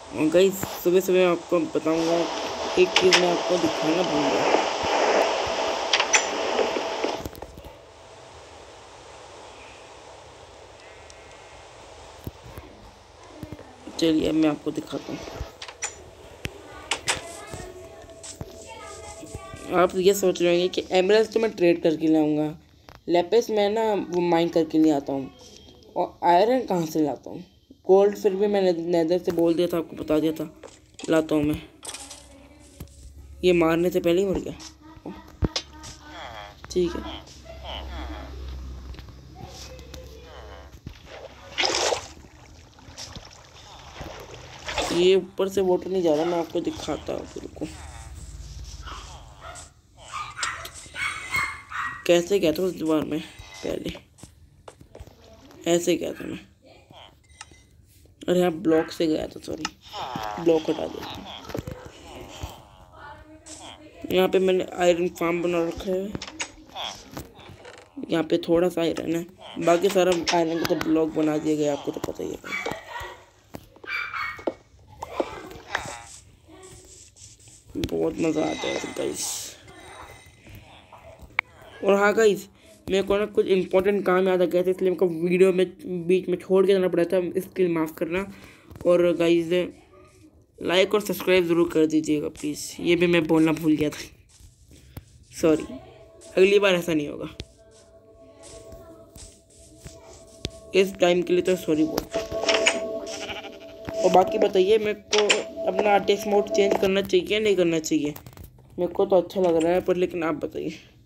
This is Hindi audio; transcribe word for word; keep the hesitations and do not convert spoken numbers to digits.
और गाइस सुबह सुबह आपको बताऊंगा एक चीज़ मैं आपको दिखाना भूल गया। चलिए अब मैं आपको दिखाता हूँ। आप ये सोच रहे होंगे कि एमराल्ड तो मैं ट्रेड करके लाऊंगा, लेपिस मैं ना वो माइन करके नहीं आता हूँ, और आयरन कहाँ से लाता हूँ, गोल्ड फिर भी मैंने नेदर से बोल दिया था, आपको बता दिया था लाता हूँ मैं। ये मारने से पहले ही मर गया। ठीक है, ये ऊपर से वाटर नहीं जा रहा, मैं आपको दिखाता हूँ। रुको, कैसे गया था उस दीवार में, पहले ऐसे गया था मैं, अरे यहाँ ब्लॉक से गया था, सॉरी ब्लॉक हटा देता हूँ। यहाँ पे मैंने आयरन फार्म बना रखा है, यहाँ पे थोड़ा सा आयरन है, बाकी सारा आयरन का तो ब्लॉक बना दिया गया, आपको तो पता ही है। बहुत मज़ा आता है गाइस। और हाँ गाइस, मेरे को ना कुछ इंपॉर्टेंट काम याद आ गया था, इसलिए मेरे को वीडियो में बीच में छोड़ के जाना पड़ा था, इसके लिए माफ़ करना। और गाइस लाइक और सब्सक्राइब ज़रूर कर दीजिएगा प्लीज़, ये भी मैं बोलना भूल गया था, सॉरी, अगली बार ऐसा नहीं होगा। इस टाइम के लिए तो सॉरी बोलता। और बाकी बताइए, मेरे को अपना टेक्स्ट मोड चेंज करना चाहिए नहीं करना चाहिए? मेरे को तो अच्छा लग रहा है पर, लेकिन आप बताइए।